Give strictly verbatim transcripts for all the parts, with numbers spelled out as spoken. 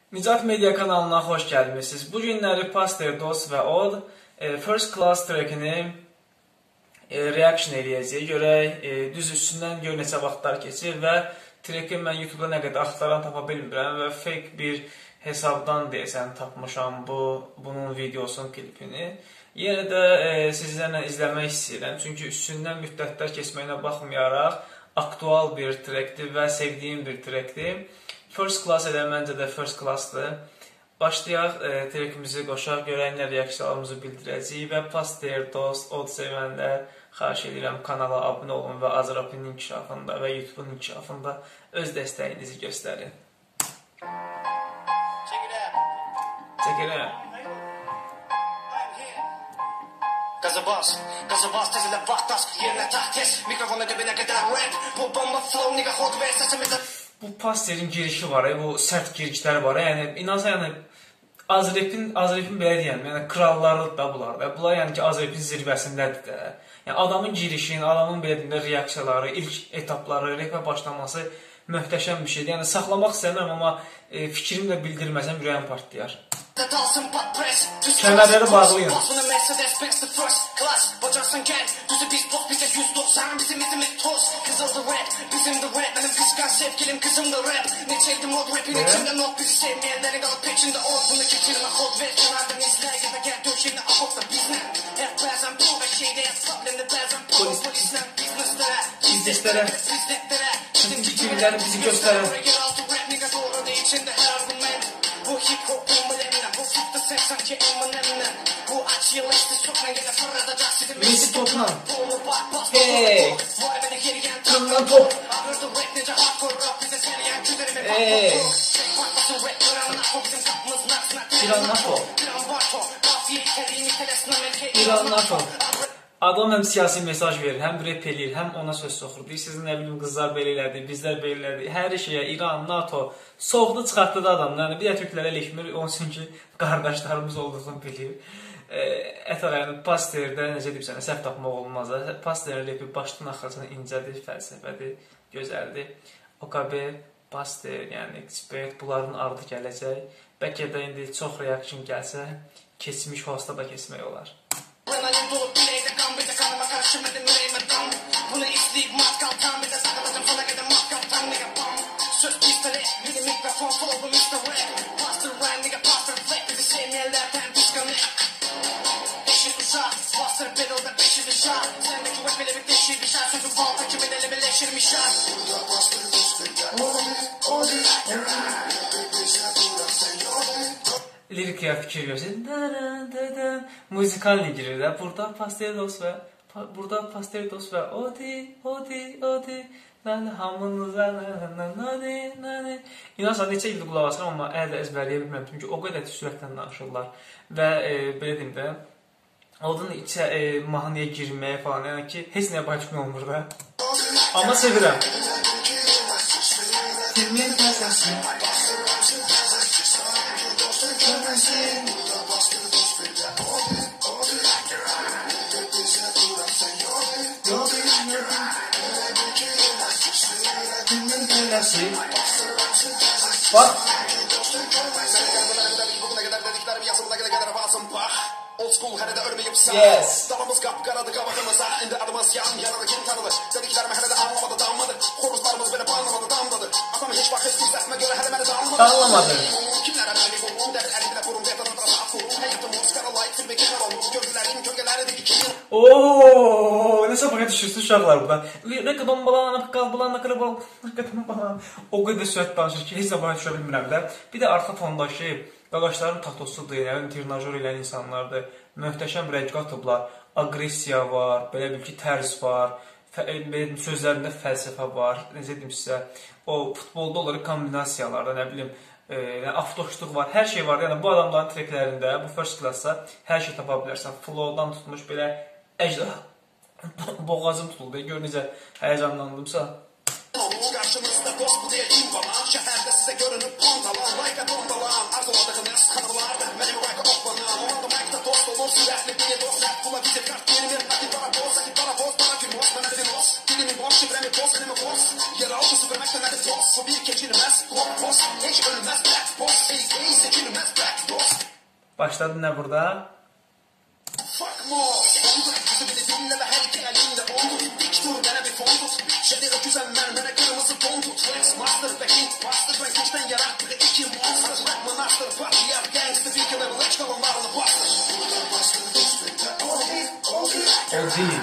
Nicat Media kanalına xoş gəlmişsiniz. Bu günləri Pastor Dos və Od e, First Class trackini e, reaction eləyəcək. Görək, e, düz üstündən gör neçə vaxtlar keçir və tracki mən YouTube-da nə qədər axtaran tapa bilmirəm və fake bir hesabdan deyəsən tapmışam bu bunun videosunun klipini. Yenə də e, sizlərlə izləmək istəyirəm. Çünki üstündən müddətlər keçməyinə baxmayaraq aktual bir trackdir və sevdiyim bir trackdir. First Class elə məncə də First Classdır. Başlayaq, e, trackimizi qoşaq, görənlər reaksiyalarımızı bildirəcəyik və Pastor Dos, Od sevənlər xahiş edirəm kanala abunə olun və Azrapın inkişafında və YouTube-un inkişafında öz dəstəyinizi göstərin. Çəkirəm. Gaza bas, gaza bas, tezile vaktas, yerine tahtes, mikrofonu dibine kadar rap, bu bomba flow, nigga hot ve sesimize... Bu Pastor'in girişi var, bu sərt girişlər var. Yəni inansa yəni Azrapın Azrapın belə deyəm, yəni kralları da bunlar da. Bunlar yəni ki Azrapın zirvəsindədir də. Yəni adamın girişinin, adamın belə deyim də reaksiyaları, ilk etapları, rapə başlaması möhtəşəm bir şeydir. Yəni saxlamaq istəmirəm, amma e, fikrimi də bildirməsəm ürəyim partlayar. Kəmərləri bağlayın. İzləyicilere bütün fikirləri bizi göstərən. Bu hip hop bombalarına, bu fıttı sen sanki emanlarına. Bu açıylaştı sokuna gene fırlatacak sizi Messi topla. Hey! Kırılan top. Hey! İran NATO. İran NATO. Adam həm siyasi mesaj verir, həm rap eləyir, həm ona söz soxur. Deyirsiniz, nə bilim, qızlar belə elədi, bizlər belə elədi. Hər şeyə İran, NATO soğudu, çıxartdı da adam. Yəni, bir də türklərə leşmir, olsun ki, qardaşlarımız olduğunu bilir. Ətər, yəni, Pastor'da, necə deyib sənə, səhv tapmaq olmaz. Pastor'ın rapi başdan axırcına incədir, fəlsəfədir, gözəldir. O K B, Pastor, yəni, ekspert, bunların ardı gələcək. Bəlkə də indi çox reaction gəlsə, keçmiş hosta da keçmək olar. Bunu istəyib matkal tam bir də sağladacam sana qədər matkal tam nigga bam. Söz pistolet, bir mikrofon flow bu mister Rap. Pastor rhyme nigga pastor flex, bizi sevmeyenlerden disconnect. Eşit uşak, Pastor Battle'da beşi bir şart. Sendeki rap ile bir deşir bir şart, sözü balta kimin eli birleşir bir şart. Burada Pastor lirikaya fikir görsən, musikalini girir də. Burada Pastor Dos və Burada Pastor Dos və Odi, Odi, Odi, nani hamınıza, nani, nani, nani. İnansan, neçə ildir qulaq asıram, amma əl də əzbərləyə bilməm. Çünki o qədər sürətlə danışırlar. Və e, belə deyim də, Odun içə e, mahnıya girməyə falan, yəni ki, heç nəyə başqın olmur da. Amma sevirəm. Filmin təsəsi. Bak. Old school her de ölmeyip sağ. Yes. Dalımız kapkaradı kavakımıza. İndi adımız yan yaralı kim tanıdı. Dediklerimi her de anlamadı damladı. Horuzlarımız beni banlamadı damladı. Atam hiç bak eski izletme göre her de damladı. Damlamadı. Kimlere beni bulun der elimle burun der tanıdıra sağ kurun. Hayatım Oscar'a layık bir bekar olmuş. Gölgelerin gölgeleri de iki. Ooo, ne sabah düşürsün uşaqlar burada. Ne kadar balan, qalbalan, ne kadar balan, ne kadar balan. O qədər sürət danışır ki, heç sabah düşə bilmirəm də. Bir də arxa fondakı qaqaşların tatosudur, yəni trinajör eləyən insanlardır. Möhtəşəm rəng qatıblar, aqressiya var, belə bil ki, tərz var, sözlərində fəlsəfə var, necə deyim sizə, o futbolda olaraq kombinasiyalarda, nə bilim, e, avtoşluq var, hər şey var. Yəni bu adamların treklərində, bu First Class-a hər şey tapa bilərsən. Flowdan tutmuş belə əcdə, boğazım tutuldu, gör necə həyəcanlandımsa. Karşınızda dost bu diye kim bana şehirde size görünüp pandalan like bombalan arzuladığınız kanallarda benim raka oklanam orada mekte dost olur sürekli beni dost rap bula bize kart benim hadi bana boz hadi bana boz bana bir boz bana bir boz dilimin boş şifremi boz elimi boz yer altı süpürmekten hadi boz bu bir keçilmez pop boz hiç ölmez black boz Başladı nə burada? Fuck more. Yüzü beni dinle ve her iki elinde oldu. Dik dur bana bir fon tut. Şedi öküzen mermere kırmızı ton tut. Flex master ve king master. Ben güçten yarattığı iki monster. Rapman master patriarch gangster. Fikir level hiç kalınlarını bastır. O değil.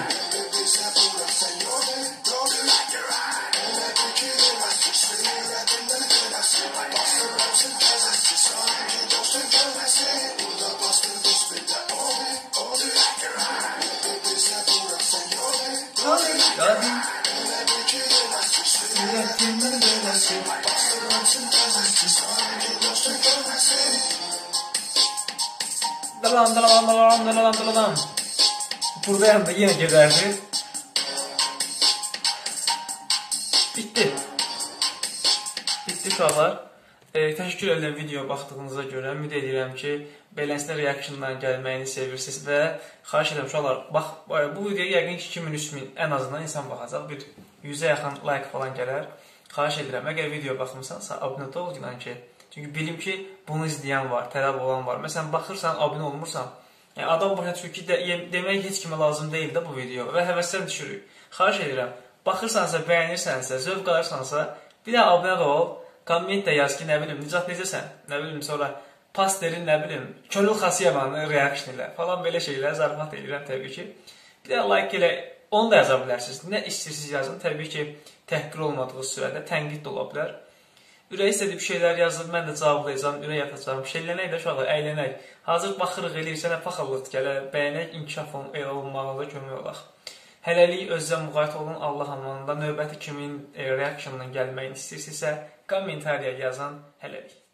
Dalan dalan dalan dalan dalan. Buradayım da yine gezerdi. Bitti. Bitti uşaqlar. E, təşəkkür edirəm videoya baxdığınıza görə. Ümid edirəm ki, beləsinə reaksiyondan gəlməyini sevirsiniz və xahiş edirəm uşaqlar, bax, bu videoya yəqin ki iki min üç min ən azından insan baxacaq. Bir yüzə yaxın like falan gələr. Xahiş edirəm, əgər videoya baxmısansa, abunə ol ki, çünki bilim ki, bunu izləyən var, tələb olan var. Məsələn, baxırsan, abunə olmursan, yəni adam başa düşür ki, də, demək heç kimə lazım deyil də bu video və həvəsdən düşürük. Xahiş edirəm, baxırsansa, bəyənirsənsə, zövq alırsansa, bir də abunə ol. Komment də yaz ki, nə bilim, Nicat necəsən? Nə bilim, sonra pasterin, nə bilim, Könül Xasiyevanın reaksiyon ilə falan belə şeylər zarafat edirəm təbii ki. Bir də like elə, onu da yaza bilərsiniz. Nə istəyirsiniz yazın, təbii ki, təhqir olmadığı sürədə tənqid də ola bilər. Ürək istədiyi bir şeylər yazır, mən də cavablayacağım, ürək atacağım. Şeylənək də uşaqlar, əylənək. Hazır baxırıq, eləyirsə, nə paxallıq gələ, bəyənək, inkişaf olunmağa da kömək olaq. Hələlik özünüzə müğayət olun, Allah amanında. Növbəti kimin reaksiyonundan gəlməyini istəyirsinizsə, kommentariya yazan hələlik.